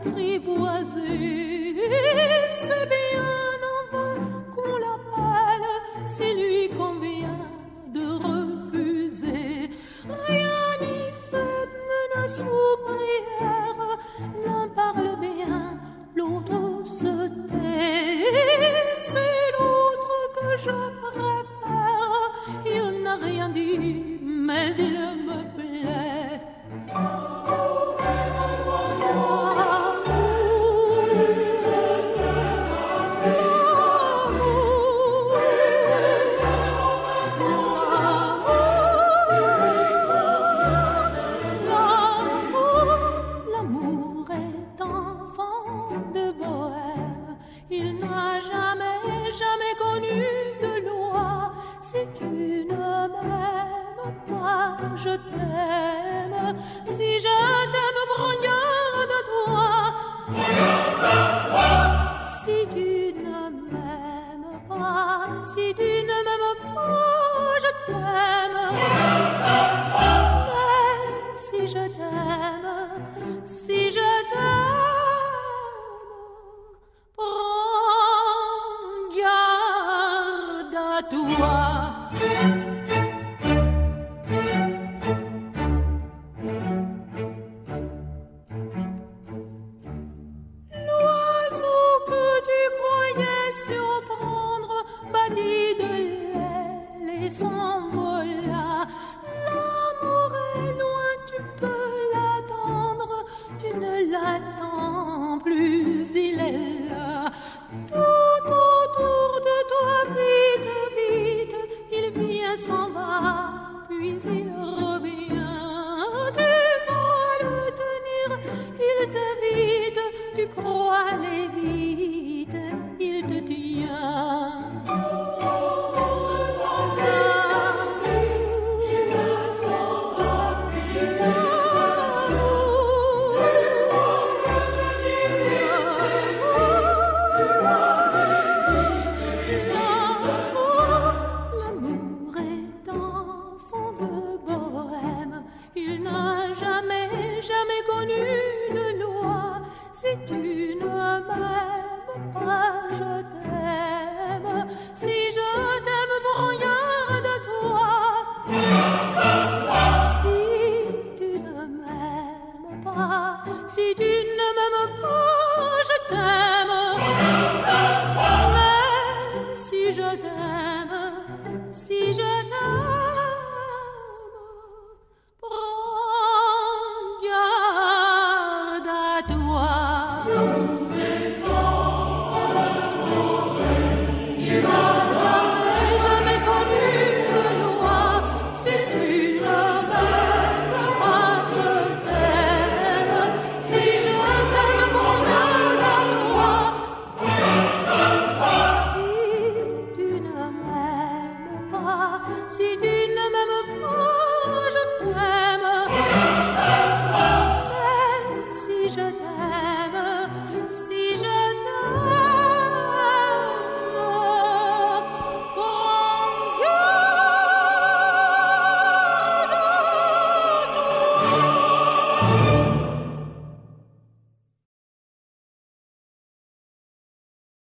apprivoisé. C'est bien en vain qu'on l'appelle, c'est lui qu'on vient de refuser. Rien n'y fait, menace ou prière, l'un parle bien, l'autre se tait. C'est l'autre que je préfère, il n'a rien dit, mais il me plaît. Si tu ne m'aimes pas, je t'aime. Si je t'aime, prends garde à toi. Si tu ne m'aimes pas, si tu ne m'aimes pas, je t'aime. Mais si je t'aime, si je t'aime, prends garde à toi. L'oiseau que tu croyais surprendre battit de l'aile et s'envola. L'amour est loin, tu peux l'attendre, tu ne l'attends plus, il est là. Tout autour de toi, vite, vite, il vient, s'en va, puis il revient. Tu crois le tenir, il t'évite, tu crois aller vite, il te tient. Si tu ne m'aimes pas, je t'aime. Si je t'aime, prends garde à toi. Si tu ne m'aimes pas, si tu ne m'aimes pas, je t'aime. Mais si je t'aime, si je